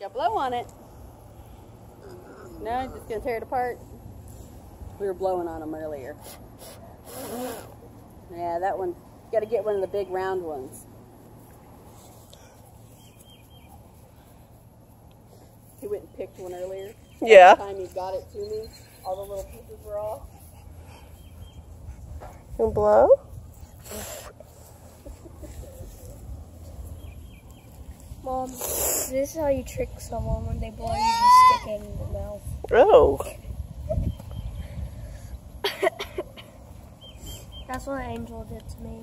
Got blow on it. No, he's just gonna tear it apart. We were blowing on them earlier. Yeah, that one. Got to get one of the big round ones. He went and picked one earlier. Yeah. By the time he got it to me, all the little pieces were off. You blow? Mom, this is how you trick someone when they blow you, just stick it in the mouth. Oh. That's what Angel did to me.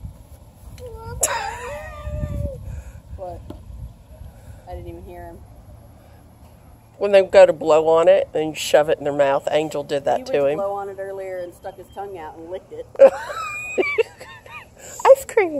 What? I didn't even hear him. When they go to blow on it and you shove it in their mouth, Angel did that He to went to him. blow on it earlier and stuck his tongue out and licked it. Ice cream.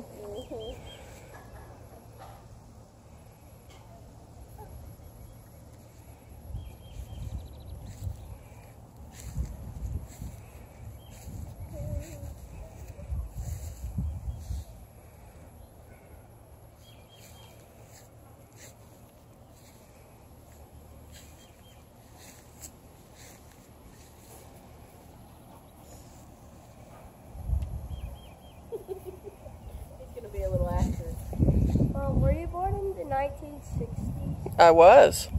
He's gonna be a little actor. Mom, were you born in the 1960s? I was.